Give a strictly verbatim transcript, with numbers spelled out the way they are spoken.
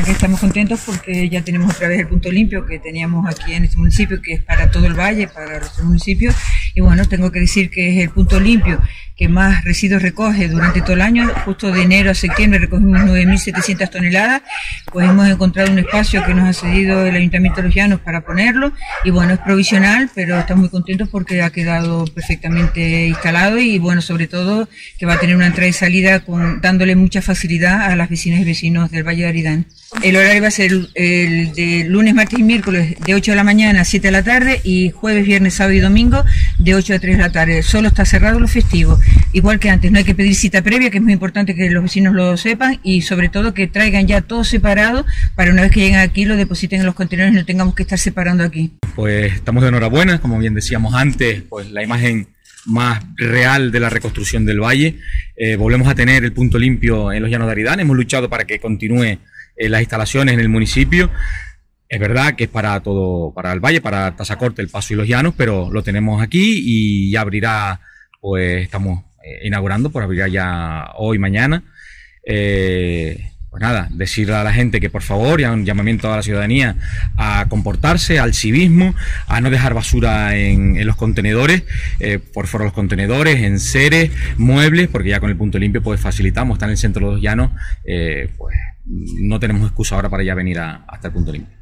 que estamos contentos porque ya tenemos otra vez el punto limpio que teníamos aquí en este municipio, que es para todo el valle, para los municipios. Y bueno, tengo que decir que es el punto limpio que más residuos recoge durante todo el año. Justo de enero a septiembre recogimos nueve mil setecientas toneladas, pues hemos encontrado un espacio que nos ha cedido el Ayuntamiento de Los Llanos para ponerlo, y bueno, es provisional, pero estamos muy contentos porque ha quedado perfectamente instalado, y bueno, sobre todo que va a tener una entrada y salida con, dándole mucha facilidad a las vecinas y vecinos del Valle de Aridane. El horario va a ser el, el de lunes, martes y miércoles de ocho de la mañana a siete de la tarde, y jueves, viernes, sábado y domingo de ocho a tres de la tarde. Solo está cerrado los festivos. Igual que antes, no hay que pedir cita previa, que es muy importante que los vecinos lo sepan, y sobre todo que traigan ya todo separado para una vez que lleguen aquí lo depositen en los contenedores y no tengamos que estar separando aquí. Pues estamos de enhorabuena, como bien decíamos antes, pues la imagen más real de la reconstrucción del valle. Eh, volvemos a tener el punto limpio en Los Llanos de Aridane. Hemos luchado para que continúe eh, las instalaciones en el municipio. Es verdad que es para todo, para el valle, para Tazacorte, El Paso y Los Llanos, pero lo tenemos aquí y ya abrirá, pues estamos eh, inaugurando, pues abrirá ya hoy, mañana. Eh, Pues nada, decirle a la gente que por favor, ya un llamamiento a la ciudadanía a comportarse, al civismo, a no dejar basura en, en los contenedores, eh, por fuera de los contenedores, en seres, muebles, porque ya con el punto limpio pues facilitamos, está en el centro de Los Llanos, eh, pues no tenemos excusa ahora para ya venir a, hasta el punto limpio.